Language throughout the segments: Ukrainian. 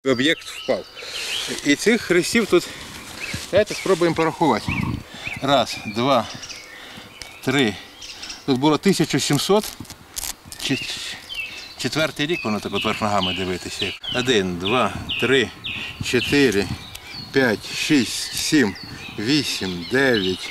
Об'єкт впав. І цих хрестів тут, давайте спробуємо порахувати. Раз, два, три. Тут було 1700. Четвертий рік воно так от верх ногами дивитися. 1, 2, 3, 4, 5, 6, 7, 8, 9,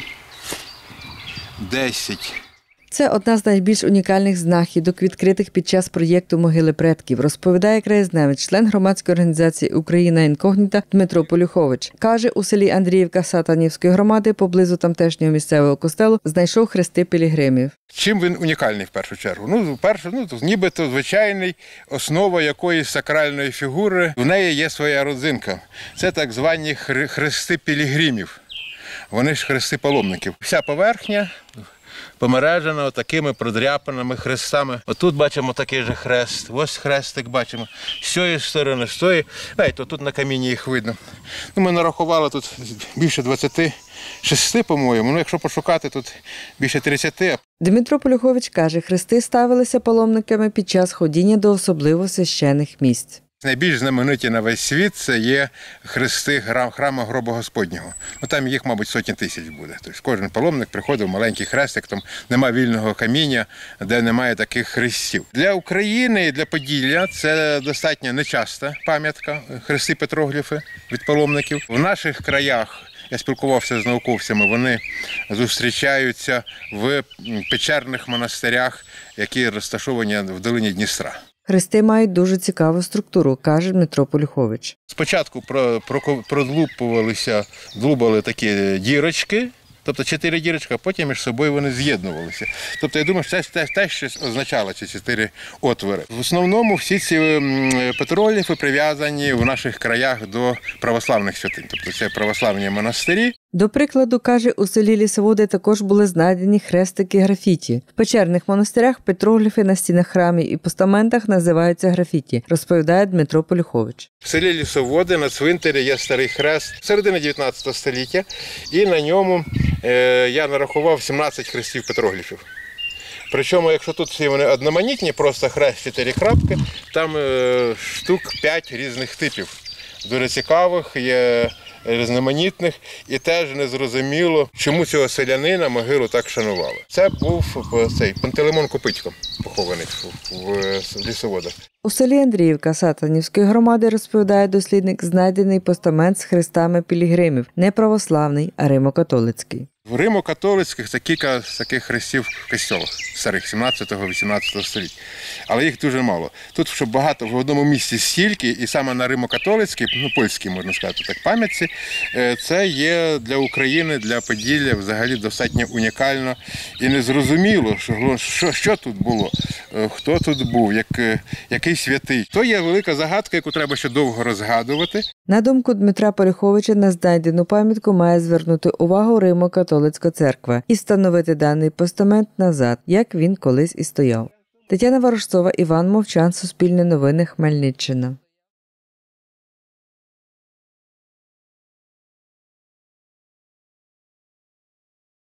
10. Це одна з найбільш унікальних знахідок, відкритих під час проєкту «Могили предків», розповідає краєзнавець, член громадської організації «Україна інкогніта» Дмитро Полюхович. Каже, у селі Андріївка Сатанівської громади, поблизу тамтешнього місцевого костелу, знайшов хрести пілігримів. Чим він унікальний в першу чергу? Нібито звичайний, основа якоїсь сакральної фігури. В неї є своя родзинка. Це так звані хрести пілігримів. Вони ж хрести паломників. Вся поверхня помережена такими продряпаними хрестами. Отут бачимо такий же хрест. Ось хрестик бачимо. З цієї сторони, з цієї. Тут на камінні їх видно. Ми нарахували тут більше 26, по-моєму. Якщо пошукати, тут більше 30. Дмитро Полюхович каже, хрести ставилися паломниками під час ходіння до особливо священних місць. Найбільш знамениті на весь світ – це є хрести храму Гроба Господнього. Там їх, мабуть, сотні тисяч буде. Тобто кожен паломник приходив в маленький хрестик, там немає вільного каміння, де немає таких хрестів. Для України і для Поділля це достатньо нечаста пам'ятка, хрести-петрогліфи від паломників. В наших краях, я спілкувався з науковцями, вони зустрічаються в печерних монастирях, які розташовані в долині Дністра. Хрести мають дуже цікаву структуру, каже Дмитро Полюхович. Спочатку длубали такі дірочки, тобто 4 дірочки, а потім між собою вони з'єднувалися. Тобто, я думаю, що це теж щось означало, ці 4 отвори. В основному всі ці петрогліфи прив'язані в наших краях до православних святинь, тобто це православні монастирі. До прикладу, каже, у селі Лісоводи також були знайдені хрестики графіті. В печерних монастирях петрогліфи на стінах храмів і постаментах називаються графіті, розповідає Дмитро Полюхович. В селі Лісоводи на цвинтарі є старий хрест середини 19 століття, і на ньому я нарахував 17 хрестів петрогліфів. Причому, якщо тут всі вони одноманітні, просто хрест 4 крапки, там штук 5 різних типів. Дуже цікавих, є різноманітних, і теж незрозуміло, чому цього селянина могилу так шанували. Це був Пантелеймон Копитько, похований в Лісоводах. У селі Андріївка Сатанівської громади, розповідає дослідник, знайдений постамент з хрестами пілігримів, не православний, а римо-католицький. В римо-католицьких це кілька таких хрестів в костьолах старих 17-18 століття. Але їх дуже мало. Тут, щоб багато в одному місці стільки, і саме на римо-католицькій, польській, можна сказати, так, пам'ятці, це є для України, для Поділля взагалі достатньо унікально і незрозуміло, що тут було, хто тут був, який святий. То є велика загадка, яку треба ще довго розгадувати. На думку Дмитра Полюховича, на знайдену пам'ятку має звернути увагу Римо-католицька церква і встановити даний постамент назад, як він колись і стояв. Тетяна Ворожцова, Іван Мовчан, Суспільне новини, Хмельниччина.